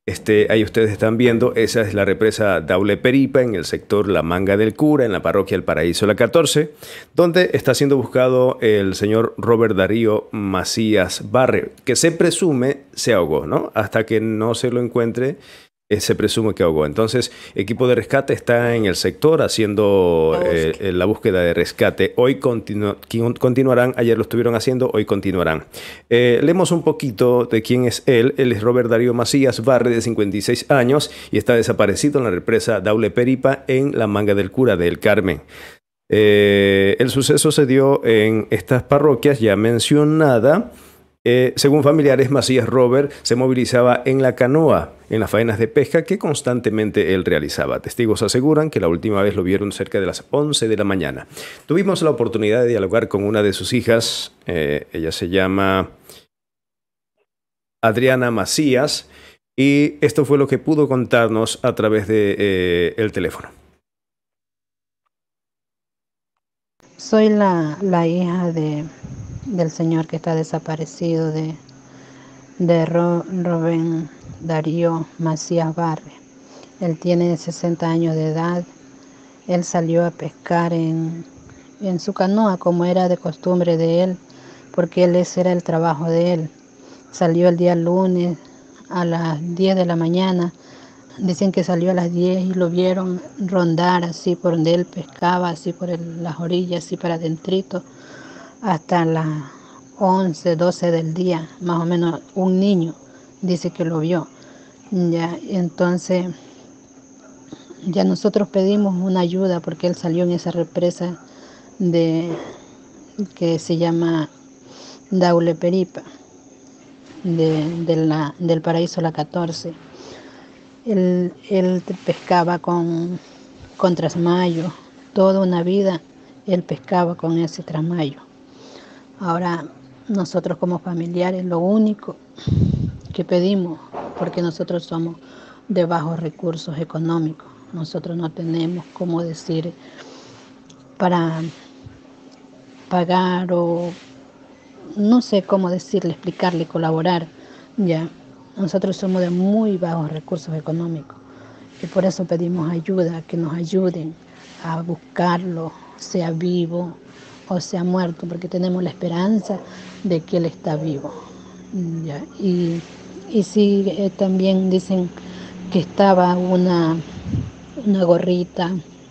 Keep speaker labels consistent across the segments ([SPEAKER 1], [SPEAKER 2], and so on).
[SPEAKER 1] Ahí ustedes están viendo, esa es la represa Daule Peripa en el sector La Manga del Cura, en la parroquia El Paraíso La 14, donde está siendo buscado el señor Robert Darío Macías Barre, que se presume se ahogó, ¿no? Hasta que no se lo encuentre, se presume que ahogó. Entonces, equipo de rescate está en el sector haciendo la búsqueda de rescate. Hoy continuarán, ayer lo estuvieron haciendo, hoy continuarán. Leemos un poquito de quién es él. Él es Robert Darío Macías Barre, de 56 años, y está desaparecido en la represa Daule Peripa en La Manga del Cura de El Carmen. El suceso se dio en estas parroquias ya mencionada. Según familiares, Macías Robert se movilizaba en la canoa en las faenas de pesca que constantemente él realizaba. Testigos aseguran que la última vez lo vieron cerca de las 11 de la mañana. Tuvimos la oportunidad de dialogar con una de sus hijas. Ella se llama Adriana Macías, y esto fue lo que pudo contarnos a través de el teléfono.
[SPEAKER 2] Soy la hija del señor que está desaparecido, de Robert Darío Macías Barre. Él tiene 60 años de edad. Él salió a pescar en su canoa, como era de costumbre de él, porque ese era el trabajo de él. Salió el día lunes a las 10 de la mañana. Dicen que salió a las 10 y lo vieron rondar así por donde él pescaba, así por las orillas, así para adentrito, hasta las 11, 12 del día, más o menos. Un niño dice que lo vio. Ya, entonces, ya nosotros pedimos una ayuda porque él salió en esa represa que se llama Daule Peripa, del Paraíso La 14. Él pescaba con trasmayo, toda una vida él pescaba con ese trasmayo. Ahora, nosotros como familiares, lo único que pedimos, porque nosotros somos de bajos recursos económicos, nosotros no tenemos, como decir, para pagar, o no sé cómo decirle, explicarle, colaborar, ya. Nosotros somos de muy bajos recursos económicos y por eso pedimos ayuda, que nos ayuden a buscarlo, sea vivo o sea muerto, porque tenemos la esperanza de que él está vivo. Ya. Y sí, también dicen que estaba una gorrita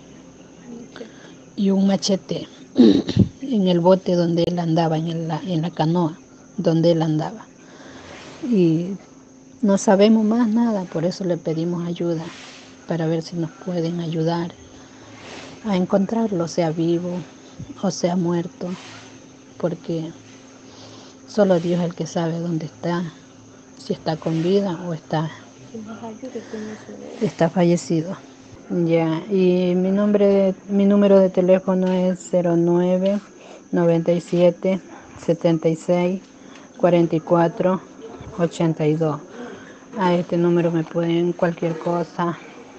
[SPEAKER 2] y un machete en el bote donde él andaba, en la canoa donde él andaba. Y no sabemos más nada, por eso le pedimos ayuda, para ver si nos pueden ayudar a encontrarlo, sea vivo o sea muerto, porque solo Dios es el que sabe dónde está, si está con vida o está fallecido. Ya, y mi número de teléfono es 09 97 76 44 82. A este número me pueden cualquier cosa.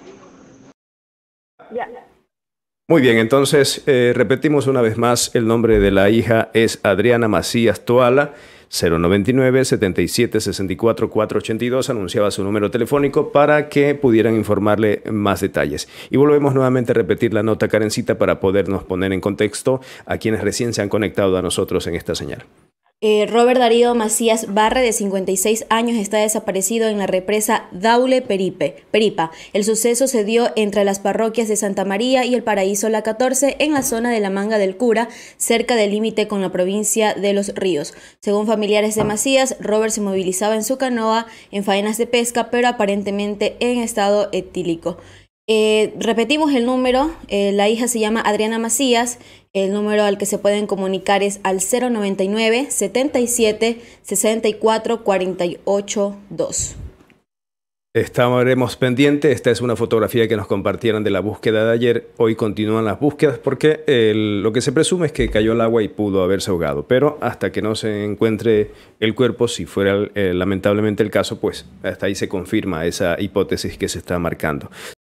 [SPEAKER 1] Muy bien, entonces repetimos una vez más, el nombre de la hija es Adriana Macías Toala, 099 77 64 482, anunciaba su número telefónico para que pudieran informarle más detalles. Y volvemos nuevamente a repetir la nota, Karencita, para podernos poner en contexto a quienes recién se han conectado a nosotros en esta señal.
[SPEAKER 3] Robert Darío Macías Barre, de 56 años, está desaparecido en la represa Daule Peripa. El suceso se dio entre las parroquias de Santa María y El Paraíso La 14, en la zona de La Manga del Cura, cerca del límite con la provincia de Los Ríos. Según familiares de Macías, Robert se movilizaba en su canoa en faenas de pesca, pero aparentemente en estado etílico. Repetimos el número, la hija se llama Adriana Macías, el número al que se pueden comunicar es al 099 77 64 48 2.
[SPEAKER 1] Estaremos pendientes. Esta es una fotografía que nos compartieron de la búsqueda de ayer. Hoy continúan las búsquedas porque lo que se presume es que cayó al agua y pudo haberse ahogado. Pero hasta que no se encuentre el cuerpo, si fuera lamentablemente el caso, pues hasta ahí se confirma esa hipótesis que se está marcando.